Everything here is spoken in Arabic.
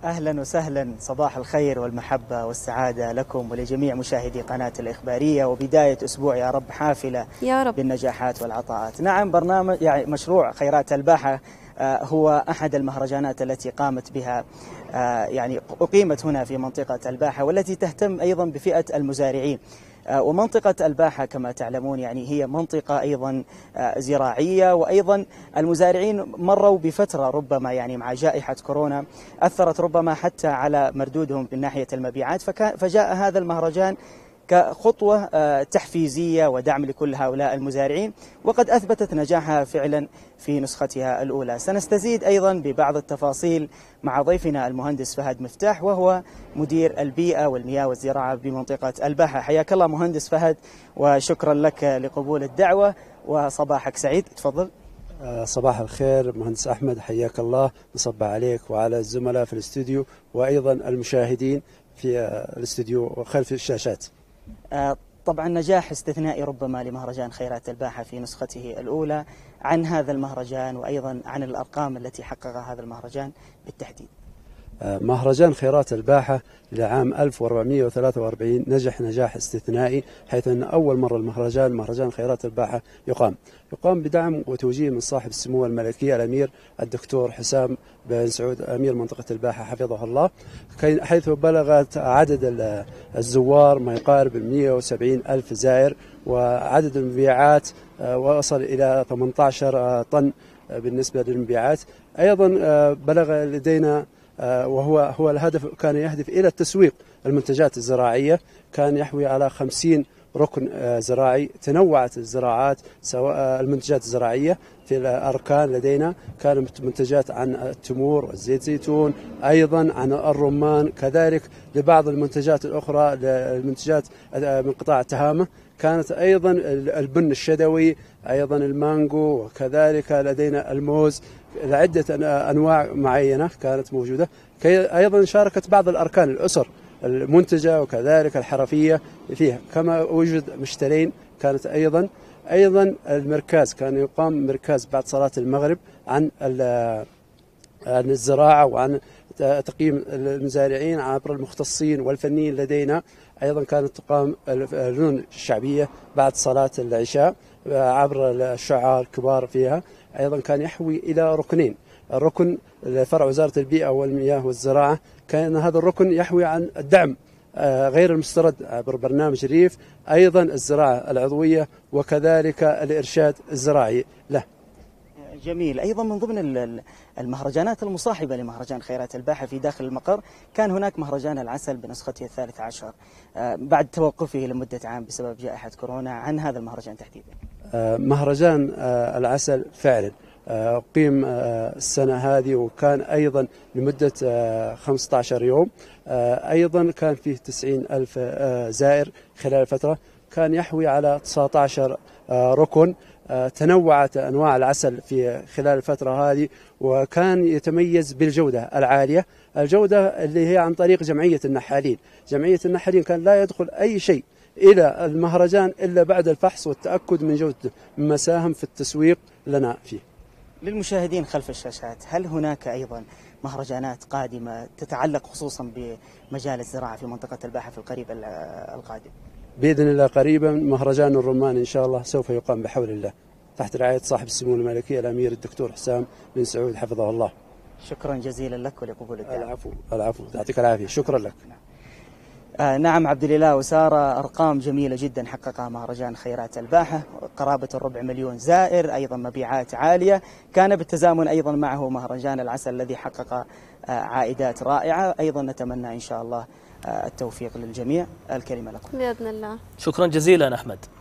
أهلا وسهلا، صباح الخير والمحبة والسعادة لكم ولجميع مشاهدي قناة الإخبارية، وبداية أسبوع يا رب حافلة يا رب بالنجاحات والعطاءات. نعم، برنامج مشروع خيرات الباحة هو أحد المهرجانات التي قامت بها أقيمت هنا في منطقة الباحة، والتي تهتم أيضا بفئة المزارعين. ومنطقة الباحة كما تعلمون هي منطقة أيضا زراعية، وأيضا المزارعين مروا بفترة ربما مع جائحة كورونا أثرت ربما حتى على مردودهم من ناحية المبيعات، فجاء هذا المهرجان كخطوة تحفيزية ودعم لكل هؤلاء المزارعين، وقد أثبتت نجاحها فعلا في نسختها الأولى. سنستزيد أيضا ببعض التفاصيل مع ضيفنا المهندس فهد مفتاح، وهو مدير البيئة والمياه والزراعة بمنطقة الباحة. حياك الله مهندس فهد، وشكرا لك لقبول الدعوة، وصباحك سعيد. تفضل. صباح الخير مهندس أحمد، حياك الله، نصبح عليك وعلى الزملاء في الاستوديو وأيضا المشاهدين في الاستوديو وخلف الشاشات. طبعا نجاح استثنائي ربما لمهرجان خيرات الباحة في نسخته الأولى. عن هذا المهرجان وأيضا عن الأرقام التي حققها هذا المهرجان بالتحديد. مهرجان خيرات الباحة لعام 1443 نجح نجاح استثنائي، حيث أن أول مرة مهرجان خيرات الباحة يقام بدعم وتوجيه من صاحب السمو الملكي الأمير الدكتور حسام بن سعود أمير منطقة الباحة حفظه الله، حيث بلغت عدد الزوار ما يقارب 170 ألف زائر، وعدد المبيعات وصل إلى 18 طن بالنسبة للمبيعات. أيضا بلغ لدينا وهو الهدف، كان يهدف إلى التسويق المنتجات الزراعية، كان يحوي على 50 ركن زراعي، تنوعت الزراعات سواء المنتجات الزراعية في الأركان لدينا، كانت منتجات عن التمور والزيت زيتون، أيضا عن الرمان، كذلك لبعض المنتجات الأخرى المنتجات من قطاع التهامة، كانت أيضا البن الشدوي، أيضا المانجو، وكذلك لدينا الموز، لعدة أنواع معينة كانت موجودة. أيضا شاركت بعض الأركان الأسر المنتجة وكذلك الحرفية فيها، كما وجد مشترين. كانت أيضا المركز، كان يقام مركز بعد صلاة المغرب عن الزراعة وعن تقييم المزارعين عبر المختصين والفنيين لدينا. أيضا كانت تقام الفنون الشعبية بعد صلاة العشاء عبر الشعراء الكبار فيها. أيضا كان يحوي إلى ركنين، الركن لفرع وزارة البيئة والمياه والزراعة، كان هذا الركن يحوي عن الدعم غير المسترد عبر برنامج ريف، أيضا الزراعة العضوية، وكذلك الإرشاد الزراعي له. جميل. أيضا من ضمن المهرجانات المصاحبة لمهرجان خيرات الباحة في داخل المقر كان هناك مهرجان العسل بنسخته 13 بعد توقفه لمدة عام بسبب جائحة كورونا. عن هذا المهرجان تحديدا. مهرجان العسل فعلا أقيم السنة هذه، وكان أيضا لمدة 15 يوم. أيضا كان فيه 90 ألف زائر خلال الفترة، كان يحوي على 19 ركن، تنوعت أنواع العسل في خلال الفترة هذه، وكان يتميز بالجودة العالية، الجودة اللي هي عن طريق جمعية النحالين. جمعية النحالين كان لا يدخل أي شيء إلى المهرجان إلا بعد الفحص والتأكد من جودته، مما ساهم في التسويق لنا فيه. للمشاهدين خلف الشاشات، هل هناك أيضا مهرجانات قادمة تتعلق خصوصا بمجال الزراعة في منطقة الباحة في القريب القادم؟ بإذن الله قريبا مهرجان الرمان إن شاء الله سوف يقام بحول الله تحت رعاية صاحب السمو الملكي الأمير الدكتور حسام بن سعود حفظه الله. شكرا جزيلا لك ولقبول الدعوة. العفو، يعطيك العافية، شكرا لك. نعم عبد الإله وسارة، أرقام جميلة جدا حققها مهرجان خيرات الباحة، قرابة 400,000 زائر، أيضا مبيعات عالية، كان بالتزامن أيضا معه مهرجان العسل الذي حقق عائدات رائعة. أيضا نتمنى إن شاء الله التوفيق للجميع. الكلمة لكم. بإذن الله. شكرا جزيلا أحمد.